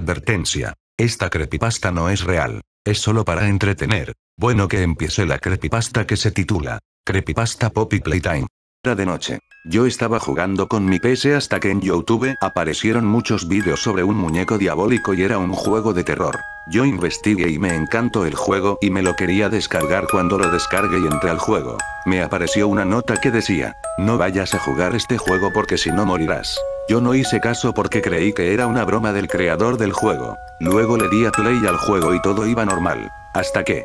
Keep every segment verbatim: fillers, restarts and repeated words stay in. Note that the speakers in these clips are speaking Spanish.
Advertencia. Esta creepypasta no es real. Es solo para entretener. Bueno, que empiece la creepypasta, que se titula Creepypasta Poppy Playtime. Era de noche. Yo estaba jugando con mi P C hasta que en YouTube aparecieron muchos vídeos sobre un muñeco diabólico y era un juego de terror. Yo investigué y me encantó el juego y me lo quería descargar. Cuando lo descargué y entré al juego, me apareció una nota que decía: no vayas a jugar este juego porque si no morirás. Yo no hice caso porque creí que era una broma del creador del juego. Luego le di a play al juego y todo iba normal. Hasta que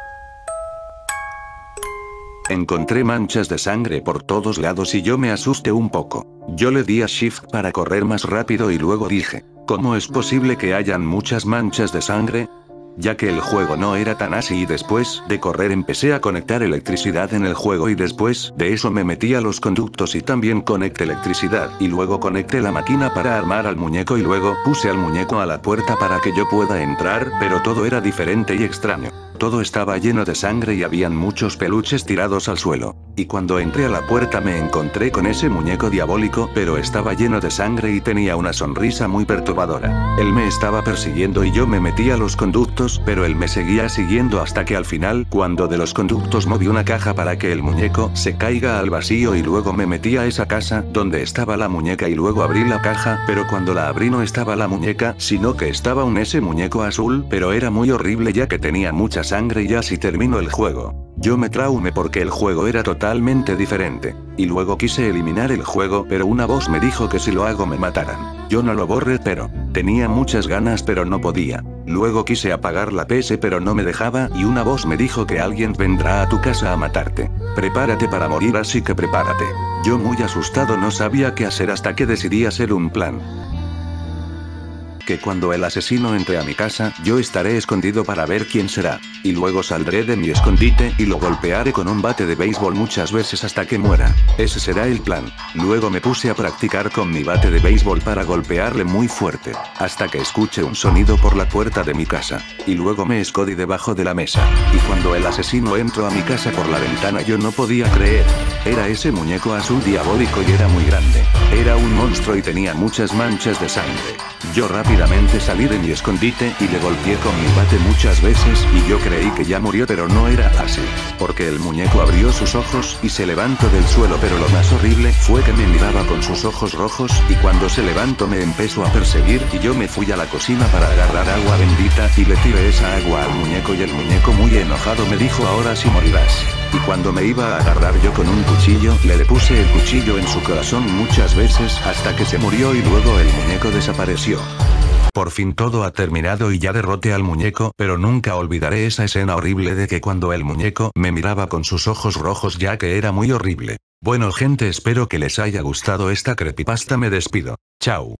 encontré manchas de sangre por todos lados y yo me asusté un poco. Yo le di a Shift para correr más rápido y luego dije: ¿cómo es posible que hayan muchas manchas de sangre? Ya que el juego no era tan así, y después de correr empecé a conectar electricidad en el juego y después de eso me metí a los conductos y también conecté electricidad y luego conecté la máquina para armar al muñeco y luego puse al muñeco a la puerta para que yo pueda entrar, pero todo era diferente y extraño. Todo estaba lleno de sangre y habían muchos peluches tirados al suelo. Y cuando entré a la puerta me encontré con ese muñeco diabólico, pero estaba lleno de sangre y tenía una sonrisa muy perturbadora. Él me estaba persiguiendo y yo me metí a los conductos, pero él me seguía siguiendo hasta que al final, cuando de los conductos moví una caja para que el muñeco se caiga al vacío y luego me metí a esa casa donde estaba la muñeca y luego abrí la caja, pero cuando la abrí no estaba la muñeca, sino que estaba un ese muñeco azul, pero era muy horrible ya que tenía mucha sangre y así terminó el juego. Yo me traumé porque el juego era totalmente diferente. Y luego quise eliminar el juego, pero una voz me dijo que si lo hago me mataran. Yo no lo borré, pero tenía muchas ganas pero no podía. Luego quise apagar la P C pero no me dejaba y una voz me dijo que alguien vendrá a tu casa a matarte. Prepárate para morir, así que prepárate. Yo muy asustado no sabía qué hacer hasta que decidí hacer un plan. Que cuando el asesino entre a mi casa, yo estaré escondido para ver quién será. Y luego saldré de mi escondite y lo golpearé con un bate de béisbol muchas veces hasta que muera. Ese será el plan. Luego me puse a practicar con mi bate de béisbol para golpearle muy fuerte, hasta que escuché un sonido por la puerta de mi casa. Y luego me escondí debajo de la mesa. Y cuando el asesino entró a mi casa por la ventana yo no podía creer. Era ese muñeco azul diabólico y era muy grande. Era un monstruo y tenía muchas manchas de sangre. Yo rápidamente salí de mi escondite y le golpeé con mi bate muchas veces y yo creí que ya murió, pero no era así. Porque el muñeco abrió sus ojos y se levantó del suelo, pero lo más horrible fue que me miraba con sus ojos rojos y cuando se levantó me empezó a perseguir y yo me fui a la cocina para agarrar agua bendita y le tiré esa agua al muñeco y el muñeco muy enojado me dijo: ahora sí morirás. Y cuando me iba a agarrar yo con un cuchillo, le, le puse el cuchillo en su corazón muchas veces hasta que se murió y luego el muñeco desapareció. Por fin todo ha terminado y ya derroté al muñeco, pero nunca olvidaré esa escena horrible de que cuando el muñeco me miraba con sus ojos rojos, ya que era muy horrible. Bueno gente, espero que les haya gustado esta creepypasta, me despido. Chao.